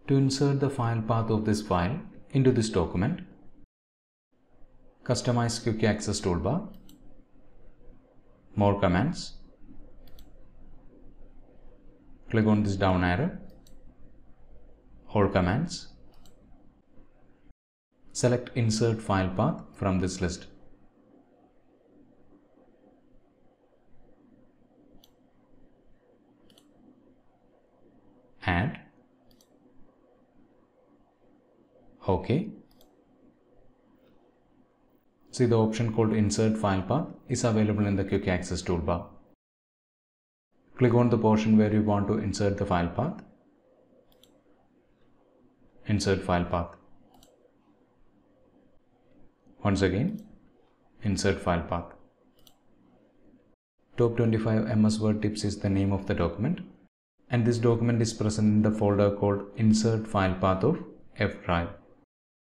To insert the file path of this file into this document, customize Quick Access toolbar, More commands, click on this down arrow, hold commands, select Insert File Path from this list. Add, OK. See, the option called Insert File Path is available in the Quick Access toolbar. Click on the portion where you want to insert the file path. Insert File Path. Once again, Insert File Path. Top 25 MS Word Tips is the name of the document, and this document is present in the folder called Insert File Path of F drive.